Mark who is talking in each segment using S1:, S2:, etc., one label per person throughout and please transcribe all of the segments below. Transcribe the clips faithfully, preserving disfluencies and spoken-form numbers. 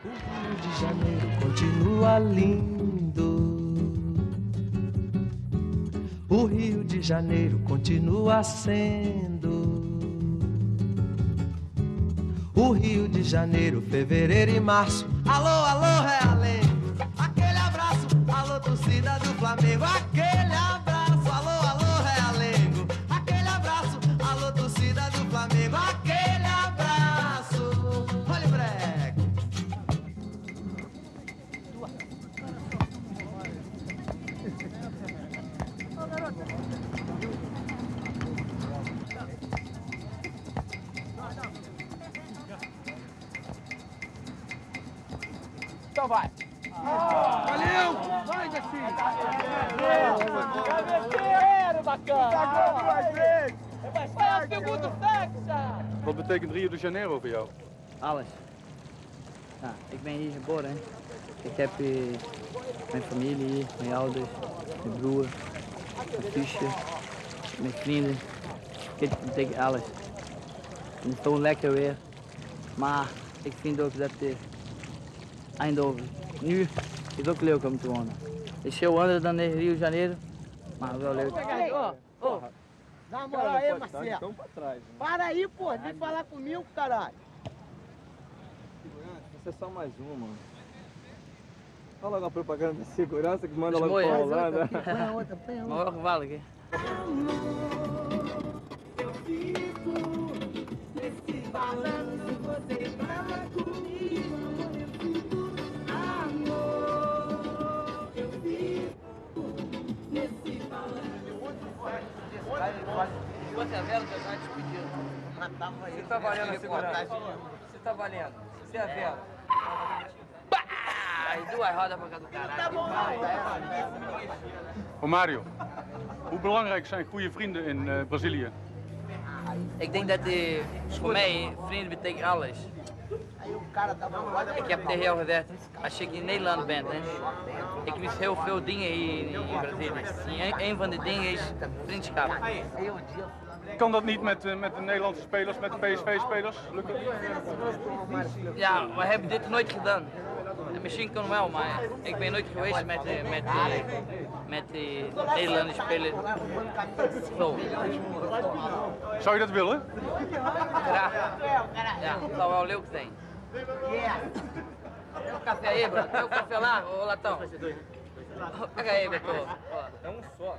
S1: O Rio de Janeiro continua lindo. O Rio de Janeiro continua sendo. O Rio de Janeiro, fevereiro e março. Alô, alô, Realengo. Aquele abraço, alô, torcida do Flamengo. Aquele abraço, alô, alô, Realengo. Aquele abraço, alô, torcida do Flamengo. Aquele abraço. Olha o breque.
S2: Então vai. Ah, valeu! Vai, Jacinto! Gaveteiro, bacana! Vai, vai, segundo fecha!
S3: Wat betekent Rio de Janeiro voor jou?
S4: Alles. Nou, ik ben hier geboren. Hè. Ik heb uh, mijn familie hier, mijn ouders, mijn broer, mijn zusje, mijn vrienden. Dit betekent alles. En het is gewoon lekker weer. Maar ik vind ook dat uh, Eindhoven nu is ook leuk om te wonen. Het is veel anders dan in Rio de Janeiro, maar wel leuk.
S2: Ô, ô, na moral aí, Marcelo. Para aí, pô, vem falar comigo, caralho.
S5: Você é só mais uma, mano. Olha logo a propaganda de segurança que manda
S4: Mas
S5: logo
S4: boa,
S5: pra
S4: é.
S5: Holanda.
S2: Põe a outra, põe a outra.
S4: Maior cavalo aqui.
S1: Eu fico nesse balanço, você fala comigo. Amor, eu fico nesse balanço.
S4: Você é velho, você vai despedir.
S5: Você tá valendo a segurança?
S4: Você tá valendo. Você é velho. Aí duas rodas pra cá do caralho.
S3: Romario, hoe belangrijk zijn goede vrienden in uh, Brazilië?
S4: Ik denk dat uh, voor mij vrienden betekent alles. Ik heb tegen jou gezegd, als je in Nederland bent, hè, ik wist heel veel dingen hier in, in Brazilië. En een van de dingen is vriendschap.
S3: Kan dat niet met, uh, met de Nederlandse spelers, met de P S V-spelers? Lukt dat?
S4: Ja, we hebben dit nooit gedaan. En misschien kan wel, maar ik ben nooit geweest met, uh, met, uh, met uh, Nederlandse spelers. Zo.
S3: Zou je dat willen?
S4: Graag. Ja, dat zou wel leuk zijn. Tem um café aí, bro? Tem um café lá, ô latão? Pega aí, Beto.
S5: É um só.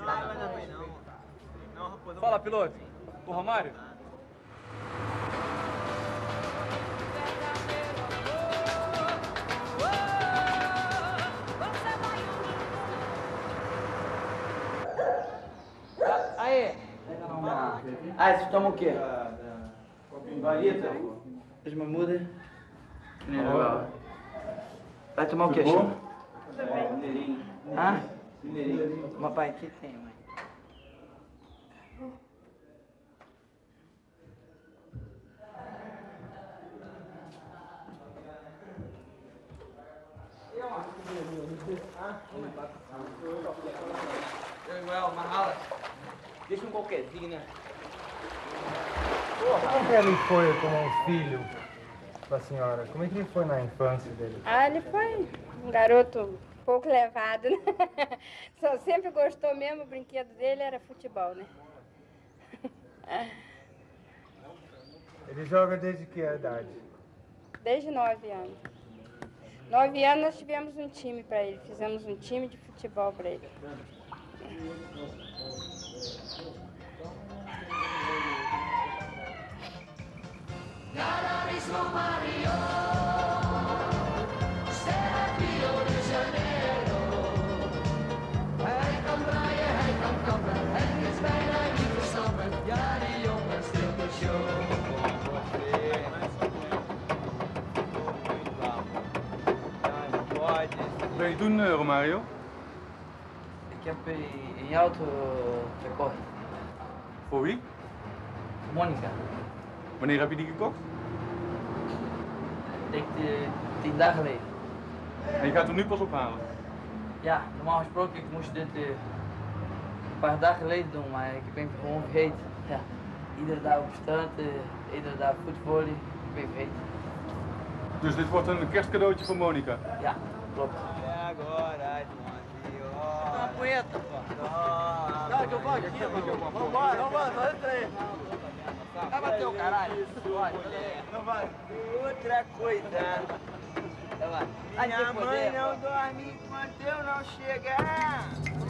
S5: Fala, piloto. O Romário?
S4: Aí. Ah, vocês tomam o quê?
S5: Varita.
S4: Fez uma muda. Vai tomar o quê, Chico?
S5: Mineirinho.
S4: Hã?
S5: Mineirinho.
S4: Papai, aqui tem, mãe. Eu igual, uma rala. Deixa um qualquerzinho, né?
S6: Como que ele foi como filho para a senhora? Como é que ele foi na infância dele?
S7: Ah, ele foi um garoto pouco levado, né? Só sempre gostou mesmo, o brinquedo dele era futebol, né?
S6: Ele joga desde que idade?
S7: Desde nove anos. Nove anos nós tivemos um time para ele, fizemos um time de futebol para ele.
S1: Romario, Rio de Janeiro. Hij kan draaien, hij kan kappen, het is bijna niet te snappen. Ja, die jongen steelt de show.
S3: Wat ben je doen, uh, Romario?
S4: Ik heb een auto gekocht.
S3: Voor wie?
S4: Monica.
S3: Wanneer heb je die gekocht?
S4: Ik denk uh, tien dagen geleden.
S3: En je gaat hem nu pas ophalen?
S4: Ja, normaal gesproken ik moest dit uh, een paar dagen geleden doen, maar ik ben gewoon vergeten. Ja, iedere dag op strand, uh, iedere dag voetballen, ik ben vergeten.
S3: Dus dit wordt een kerstcadeautje voor Monica.
S4: Ja, klopt.
S2: É agora, Romario. Uma punheta, pô. Cara, que eu vou aqui, mano. Vambora, vambora, faz três. Vai bater o caralho. Não vai. Outra coisa. Minha mãe não dorme enquanto eu não chegar.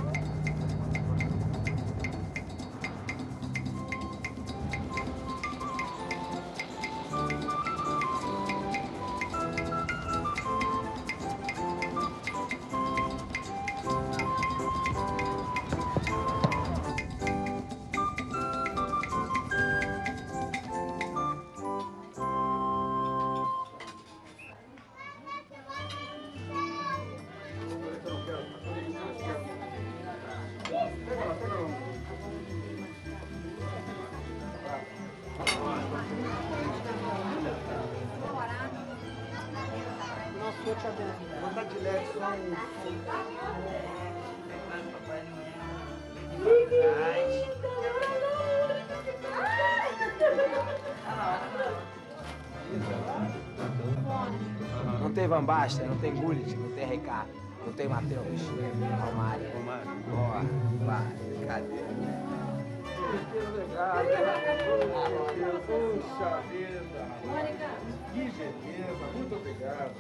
S2: Botar de leve só um. Não tem Van Basten, não tem Gullit, não tem Ricardo, não tem Matheus, Romario. Romario. Ó, vai, cadê? Puxa vida. Que gentileza, muito obrigado.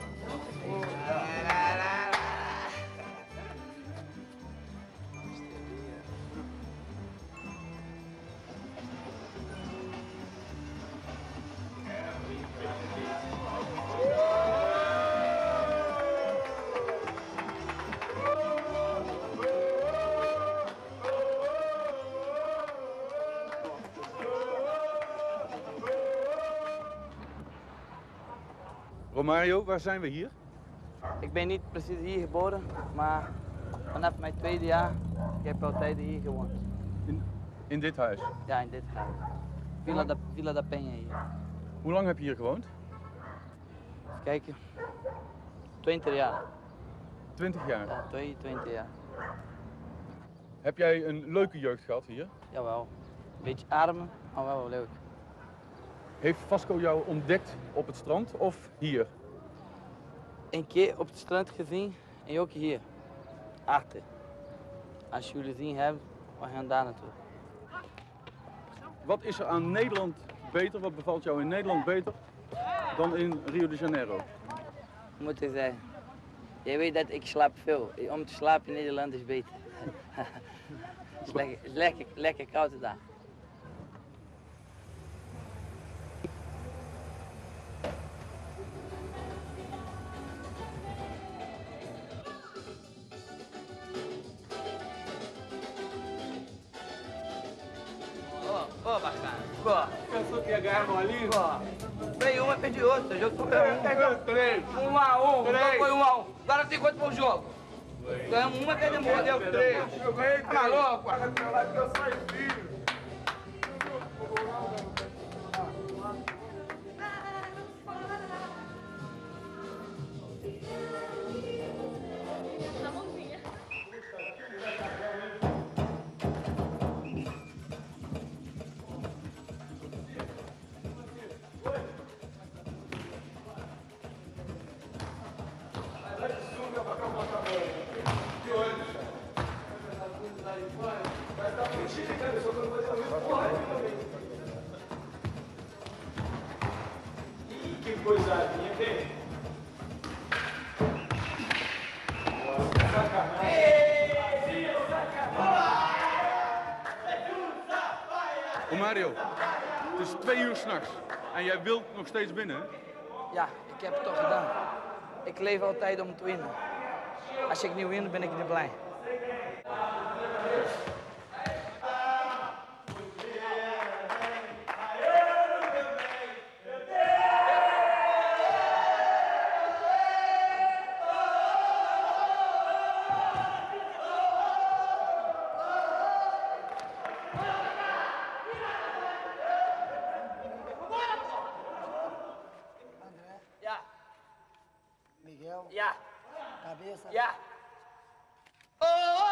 S3: Romario, waar zijn we hier?
S4: Ik ben niet precies hier geboren, maar vanaf mijn tweede jaar ik heb altijd hier gewoond.
S3: In, in dit huis?
S4: Ja, in dit huis. Villa da, Villa da Penha hier.
S3: Hoe lang heb je hier gewoond?
S4: Even kijken. twintig jaar.
S3: twintig jaar?
S4: Ja, tweeëntwintig jaar.
S3: Heb jij een leuke jeugd gehad hier?
S4: Jawel. Een beetje arm, maar wel leuk.
S3: Heeft Vasco jou ontdekt op het strand of hier?
S4: Een keer op het strand gezien en ook hier. Achter. Als jullie zien hebben, we gaan daar naartoe.
S3: Wat is er aan Nederland beter, wat bevalt jou in Nederland beter dan in Rio de Janeiro?
S4: Moet ik zeggen. Jij weet dat ik slaap veel. Om te slapen in Nederland is beter. Het is lekker, is lekker, lekker koud daar. Pô, bacana. Pô.
S2: Pensou que ia ganhar molinho?
S4: Pô. Ganhei uma, perdi outra. O jogo foi um.
S2: Pegou três.
S4: Um a um. O
S2: Três.
S4: jogo foi um a um. Agora tem quanto pro jogo? Ganhamos uma, perdemos uma. Deu três.
S2: Eu ganhei
S4: Tá maluco?
S2: Eu saí filho. Que coisadinha, vem.
S3: Romario, het is twee uur s'nachts en jij wilt nog steeds winnen, hè?
S4: Ja, ik heb het toch gedaan. Ik leef altijd om te winnen. Als ik niet win, ben ik niet blij.
S2: Miguel.
S4: Ja.
S2: Cabeça.
S4: Ja. Oh!